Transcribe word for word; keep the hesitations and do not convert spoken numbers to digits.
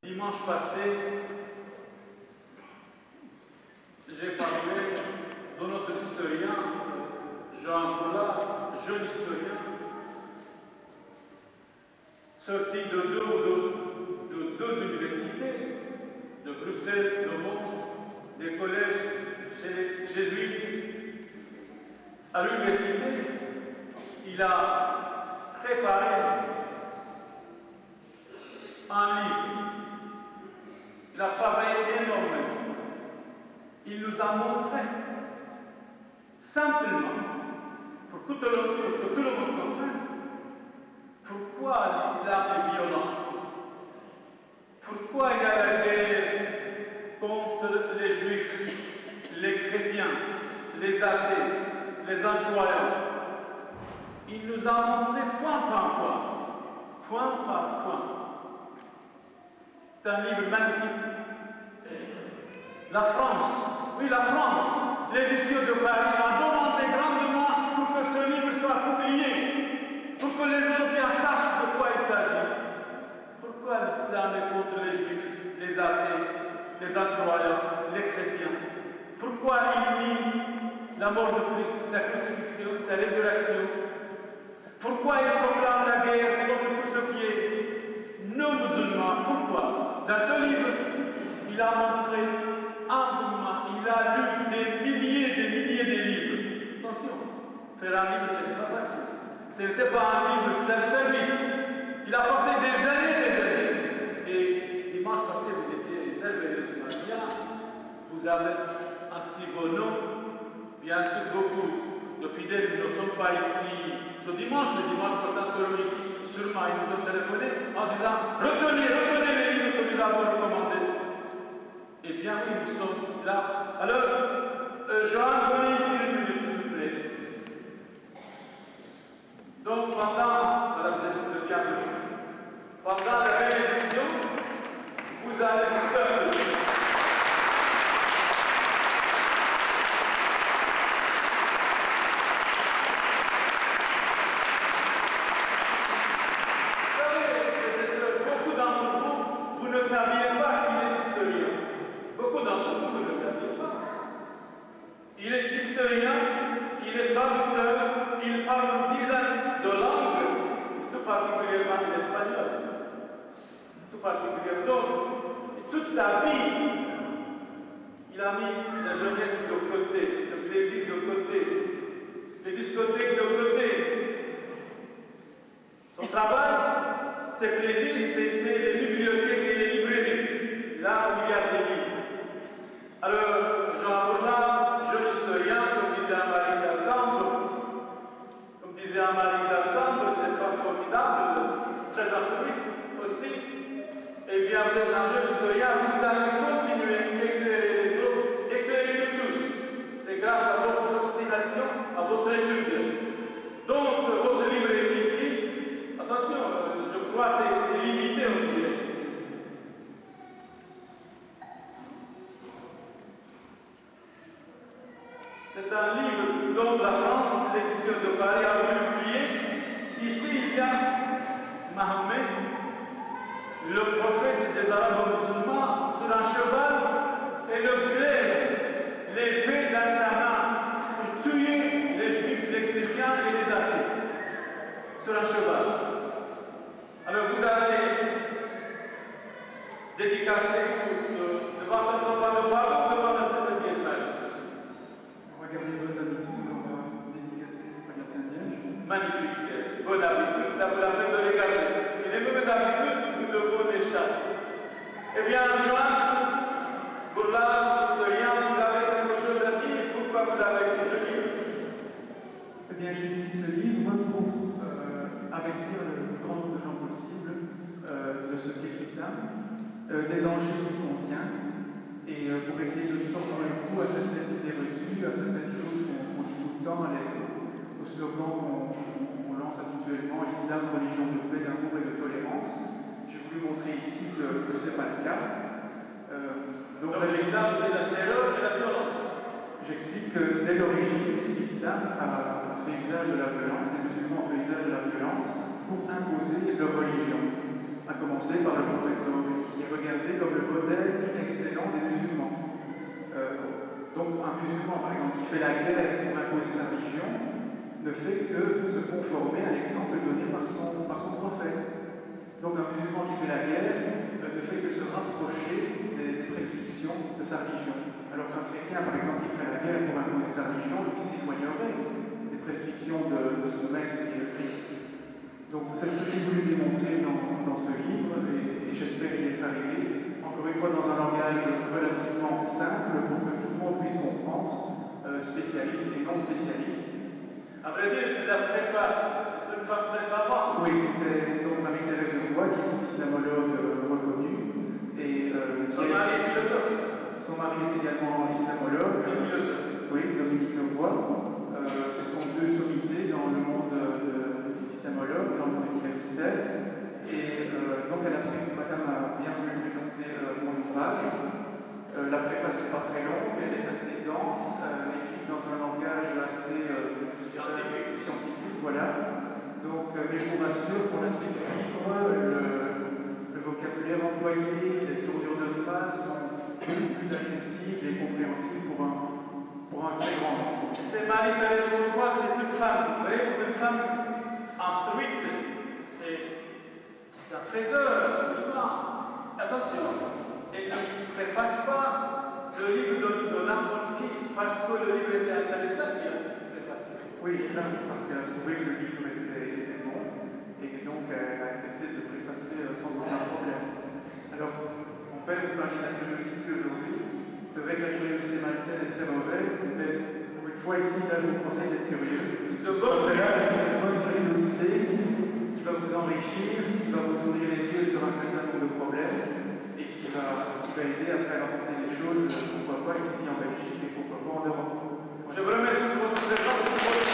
Dimanche passé, j'ai parlé de notre historien, Jean Boulard, jeune historien, sorti de deux, de, de deux universités, de Bruxelles, de Mons, des collèges chez les jésuites. À l'université, il a préparé un livre. Il a travaillé énormément. Il nous a montré, simplement, pour que tout le, pour que tout le monde comprenne, pourquoi l'islam est violent, pourquoi il y a la guerre contre les juifs, les chrétiens, les athées, les incroyants. Il nous a montré point par point, point par point. C'est un livre magnifique. La France, oui la France, l'édition de Paris a demandé grandement pour que ce livre soit publié, pour que les Européens sachent de quoi il s'agit. Pourquoi l'islam est contre les juifs, les athées, les incroyants, les chrétiens? Pourquoi il nie la mort de Christ, sa crucifixion, sa résurrection? Pourquoi il proclame la guerre contre tout ce qui est non musulman? Pourquoi? Dans ce livre, il a montré amplement, il a lu des milliers et des milliers de livres. Attention, faire un livre, ce n'était pas facile. Ce n'était pas un livre self-service. Il a passé des années et des années. Et dimanche passé, vous étiez merveilleusement bien. Vous avez inscrit vos noms. Bien sûr, beaucoup de fidèles ne sont pas ici ce dimanche, mais dimanche prochain seront ici. Sûrement, ils nous ont téléphoné en disant retenez, retenez les livres que nous avons recommandés. Eh bien, oui, nous sommes là. Alors, euh, Joanne, venez ici une minute, s'il vous plaît. Donc, pendant, voilà, vous êtes bien venus. Pendant la bénédiction, vous allez vous peuple. Vous ne saviez pas qu'il est historien. Beaucoup d'entre vous, vous ne saviez pas. Il est historien, il est traducteur, il parle une dizaine de langues, tout particulièrement l'espagnol. Tout particulièrement. Donc, et toute sa vie, il a mis la jeunesse de côté, le plaisir de côté, les discothèques de côté. Son travail, ses plaisirs, c'était les bibliothèques et les librairies, là où il y a des livres. Alors, Jean Boulard, jeune historien, comme disait Marie d'Altambre, comme disait Marie d'Altambre, cette femme formidable, très instruite aussi, eh bien, vous êtes un jeune historien, vous allez continuer à éclairer les autres, éclairez-nous tous. C'est grâce à votre obstination, à votre étude. Donc, votre livre est ici. Attention, je crois que c'est limité, on dirait. C'est un livre dont la France, l'édition de Paris, a voulu publier. Ici, il y a Mahomet, le prophète des Arabes musulmans, sur un cheval, et le glaive, l'épée dans sa main, pour tuer les juifs, les chrétiens et les athées, sur un cheval. Alors vous avez dédicacé devant cette parole de parole devant notre Sainte Vierge. Regardez vos habitudes, on va dédicacer à la Sainte Vierge. Magnifique, bonne habitude, ça vaut la peine de les garder. Et les mauvaises habitudes, nous devons les chasser. Eh bien, Joanne, Boulard, historien, vous avez quelque chose à dire? Pourquoi vous avez écrit ce livre? Eh bien, j'ai écrit ce livre pour euh, avertir le plus grand nombre de gens possible euh, de ce qu'est l'islam, euh, des dangers qu'il contient, et euh, pour essayer de tordre le cou à certaines idées reçues, à certaines choses qu'on dit tout le temps, les, au slogan qu'on lance habituellement, l'islam, religion de paix, d'amour et de tolérance. J'ai voulu montrer ici que, que ce n'est pas le cas. Euh, donc donc l'islam, c'est la terreur et la violence. J'explique que dès l'origine, l'islam a fait usage de la violence, les musulmans ont fait usage de la violence pour imposer leur religion, à commencer par le prophète Mohammed qui a regardé comme le modèle excellent des musulmans. Euh, donc un musulman, par exemple, qui fait la guerre pour imposer sa religion, ne fait que se conformer à l'exemple donné par son, par son prophète. Donc un musulman qui fait la guerre euh, ne fait que se rapprocher des, des prescriptions de sa religion. Alors qu'un chrétien, par exemple, qui ferait la guerre pour imposer sa religion, lui s'éloignerait des prescriptions de, de son maître qui est le Christ. Donc c'est ce que j'ai voulu démontrer dans, dans ce livre, et, et j'espère y être arrivé, encore une fois dans un langage relativement simple pour que tout le monde puisse comprendre, euh, spécialiste et non spécialiste. À vrai dire, la préface, c'est une femme très savante. Oui, c'est donc Marie-Thérèse Roy, qui est une islamologue euh, reconnue. Et, euh, son mari est philosophe. Son mari est également islamologue. Et philosophe. Oui, Dominique Roy. Euh, ce sont deux sommités dans le monde de, des islamologues, dans le monde universitaire. Et euh, donc, elle a pris, madame a bien voulu préfacer euh, mon ouvrage. Euh, la préface n'est pas très longue, elle est assez dense, euh, écrite dans un langage assez euh, scientifique. scientifique, voilà. Donc, euh, mais je vous rassure, pour la suite du livre, le, le vocabulaire employé, les tournures de phrases sont plus, plus accessibles et compréhensibles pour un, pour un très grand nombre. C'est Marie-Thérèse Roy, c'est une femme, vous voyez, une femme instruite, c'est un trésor, c'est humain. Attention. Et ne préface pas le livre de, de n'importe qui, parce que le livre était intéressant, il a préfacé. Oui, là, c'est parce qu'elle a trouvé que le livre était, était bon, et donc elle a accepté de préfacer sans aucun problème. Alors, mon père vous parlait de la curiosité aujourd'hui. C'est vrai que la curiosité malsaine est très mauvaise, mais pour une fois ici, là, je vous conseille d'être curieux. De bonne parce que là, c'est une bonne curiosité qui va vous enrichir, qui va vous ouvrir les yeux sur un certain nombre de problèmes. Qui va, qui va aider à faire avancer les choses, pourquoi pas ici en Belgique et pourquoi pas en Europe. Je vous remercie pour votre présence.